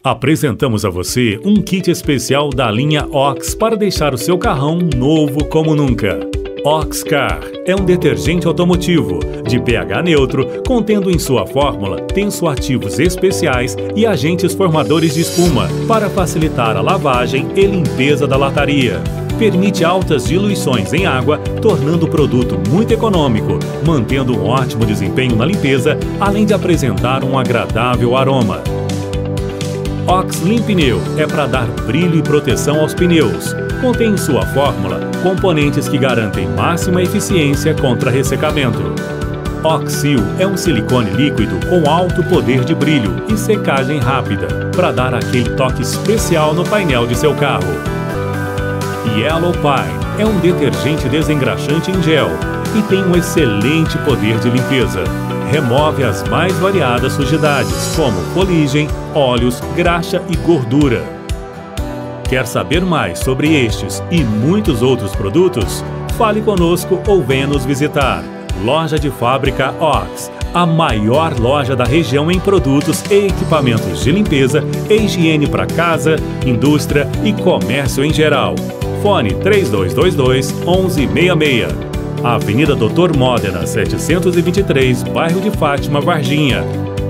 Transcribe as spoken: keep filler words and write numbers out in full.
Apresentamos a você um kit especial da linha Ox para deixar o seu carrão novo como nunca. Oxcar é um detergente automotivo de pH neutro, contendo em sua fórmula tensoativos especiais e agentes formadores de espuma para facilitar a lavagem e limpeza da lataria. Permite altas diluições em água, tornando o produto muito econômico, mantendo um ótimo desempenho na limpeza, além de apresentar um agradável aroma. Ox Limpneu é para dar brilho e proteção aos pneus. Contém em sua fórmula componentes que garantem máxima eficiência contra ressecamento. Oxil é um silicone líquido com alto poder de brilho e secagem rápida, para dar aquele toque especial no painel de seu carro. Yellow Pine é um detergente desengraxante em gel e tem um excelente poder de limpeza. Remove as mais variadas sujidades, como fuligem, óleos, graxa e gordura. Quer saber mais sobre estes e muitos outros produtos? Fale conosco ou venha nos visitar. Loja de Fábrica Ox, a maior loja da região em produtos e equipamentos de limpeza e higiene para casa, indústria e comércio em geral. Fone três dois dois dois, onze sessenta e seis. Avenida Doutor Módena, setecentos e vinte e três, bairro de Fátima, Varginha.